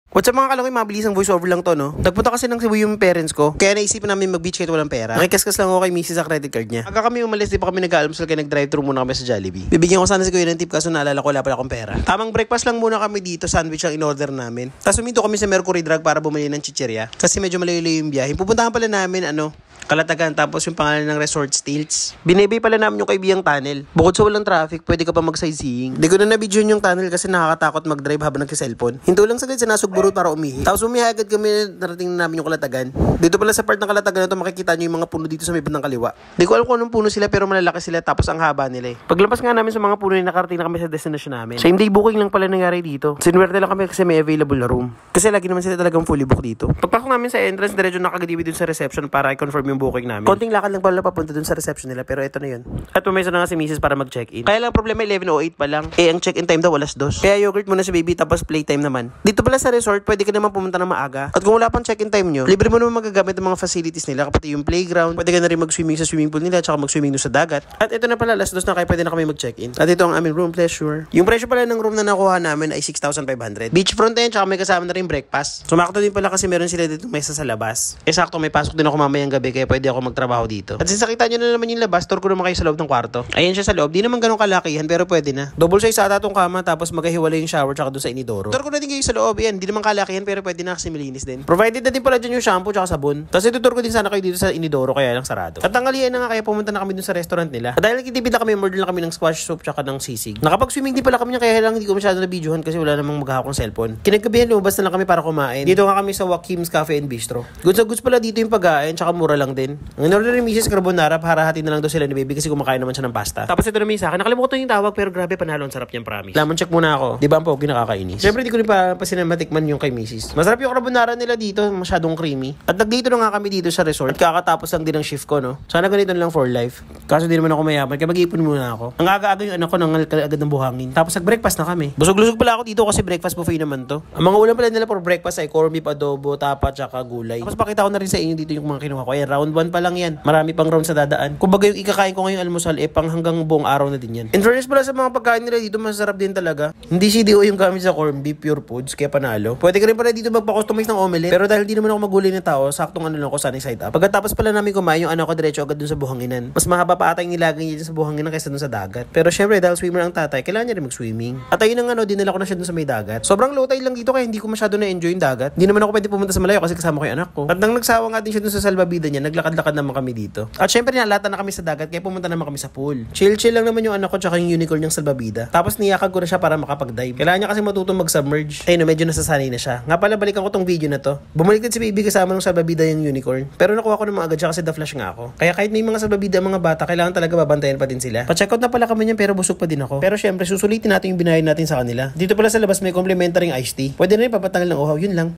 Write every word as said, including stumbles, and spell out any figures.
What's up mga kalaki, mabilis ang voiceover lang to, no? Nagpunta kasi ng Cebu yung parents ko, kaya naisipan namin mag-beach kahit walang pera. Nakikaskas lang ako kay Missus sa credit card niya. Aga kami umalis, di pa kami nag-aalmusal kaya nag-drive-thru muna kami sa Jollibee. Bibigyan ko sana si Kuya ng tip kaso naalala ko wala pala akong pera. Tamang breakfast lang muna kami dito, sandwich ang in-order namin. Tapos huminto kami sa Mercury Drug para bumili ng chichirya. Kasi medyo malayo-layo yung biyahe. Pupuntahan pala namin, ano, Kalatagan, tapos yung pangalan ng resort Stilts. Binibay pala namin yung kaibigang tunnel. Bukod sa walang traffic, pwede ka pa mag-sightseeing. Di ko na nabidyon yung tunnel kasi nakakatakot mag-drive habang nagsi-cellphone. Hinto lang saglit sa Nasugburot para umihi. Tapos umihi agad kami, narating na namin yung Kalatagan. Dito pala sa part ng Kalatagan na to makikita nyo yung mga puno dito sa may bandang kaliwa. Di ko alam kung anong puno sila pero malalaki sila tapos ang haba nila eh. Paglampas nga namin sa mga puno na nakarating na kami sa destination namin. Same day booking lang pala nangyari dito. Sinuwerte lang kami kasi may available na room. Kasi lagi naman sila talagang fully booked dito. Pagpasok namin sa entrance, diretso nakagadiwi dun sa reception para i-confirm yung booking namin. Konting lakad lang pala papunta dun sa reception nila pero ito na yun. At pumaysa na nga si Missus para mag-check-in. Kaya lang problema eleven oh eight pa lang. Eh ang check-in time daw alas dos. Kaya yogurt muna si baby tapos playtime naman. Dito pala sa resort pwede ka naman pumunta ng maaga. At kung wala pang check-in time nyo, libre mo naman magagamit ng mga facilities nila kapati yung playground. Pwede ka na rin mag-swimming sa swimming pool nila at saka mag-swimming doon sa dagat. At ito na pala alas dos na kaya pwede na kami mag-check-in. At ito ang aming room pleasure. Yung presyo pala ng room na nakuha namin ay six thousand five hundred. Beachfront din tsaka may kasama na rin breakfast. Sumakto din pala kasi meron sila dito mesa sa labas. Eh sakto may pasok din ako mamayang gabi kaya pwede ako magtrabaho dito. At since nakita nyo na naman yung labas, tour ko naman kayo sa loob ng kwarto. Ayan siya sa loob, di naman ganun kalakihan pero pwede na. Double size ata tong kama tapos maghihiwalay yung shower tsaka doon sa inidoro. Tour ko na din kayo sa loob, yan, di naman kalakihan pero pwede na kasi malinis din. Provided na din pala dyan yung shampoo tsaka sabon. Tapos itutur ko din sana kayo dito sa inidoro kaya lang sarado. At tanghalian na nga kaya pumunta na kami dun sa restaurant nila. At dahil nagtitipid na kami, order lang kami ng squash soup tsaka ng sisig. Nakapag-swimming din pala kami niya kaya lang hindi ko masyado na videohan kasi wala namang maghahawak ng cellphone. Kinagabihan lumabas na lang kami para kumain. Dito nga kami sa Joaquim's Cafe and Bistro. Goods na goods pala dito yung pagkain tsaka mura lang din. Ang in-order ni Missus Carbonara para hati na lang daw sila ni baby kasi kumakain naman siya ng pasta. Tapos ito naman yung sa akin. Nakalimutan yung tawag pero grabe panalo ang sarap niyang promise. Lamon check muna ako. Di ba ang pogi nakakainis? Siyempre di ko rin pa, pa sinamatikman yung kay Missus. Masarap yung carbonara nila dito, masyadong creamy. At nagdito na nga kami dito sa resort. At kakatapos lang din ang shift ko, no? Sana ganito na lang for life. Kaso di naman ako mayaman kaya mag-iipon muna ako. Ang aga-aga yung anak ko nang agad ng buhangin. Tapos nag-breakfast na kami. Busog-lusog pala ako dito kasi breakfast buffet naman to. Ang mga ulam pala nila for breakfast ay corned beef, adobo, tapa, tsaka gulay. Tapos pakita ko na rin sa inyo dito yung mga kinuha ko. Ayan, round one pa lang yan. Marami pang round sa dadaan. Kumbaga yung ikakain ko ngayong almusal eh pang hanggang buong araw na din yan. In fairness pala sa mga pagkain nila dito masarap din talaga. Hindi C D O yung gamit sa corned beef, pure foods kaya panalo. Pwede ka rin pala dito magpa-customize ng omelette. Pero dahil di naman ako magulay na tao, saktong ano lang ko sunny side up. Pagkatapos pala namin kumain yung anak ko diretso agad dun sa buhanginan. Mas mahaba pa ata yung nilagay niya sa buhanginan kaysa dun sa dagat. Pero syempre dahil swimmer ang tatay, kailangan niya rin mag-swimming. At ayun ang ano, dinala ko na siya dun sa may dagat. Sobrang low tide lang dito kaya hindi ko masyado na-enjoy yung dagat. Hindi naman ako pwede pumunta sa malayo kasi kasama ko yung anak ko. At nang nagsawa nga din siya dun sa salbabida niya, naglakad-lakad naman kami dito. At syempre nalata na kami sa dagat kaya pumunta naman kami sa pool. Chill-chill lang naman yung anak ko tsaka yung unicorn niyang salbabida. Tapos niyakag ko na siya para makapag-dive. Kailangan niya kasi matutong mag-submerge. Ayun, medyo nasasanay na siya. Nga pala balikan ko tong video na to. Bumalik din si baby kasama ng salbabida yung unicorn. Pero nakuha ko naman agad siya kasi the flash nga ako. Kaya kahit may mga salbabida mga bata, kailangan talaga babantayan pa din sila. Pa-check out na pala kami niyan pero busog pa din ako. Pero syempre susulitin natin yung binayad natin sa kanila. Dito pala sa labas may complimentary iced tea. Pwede na rin papatanggal ng uhaw, yun lang.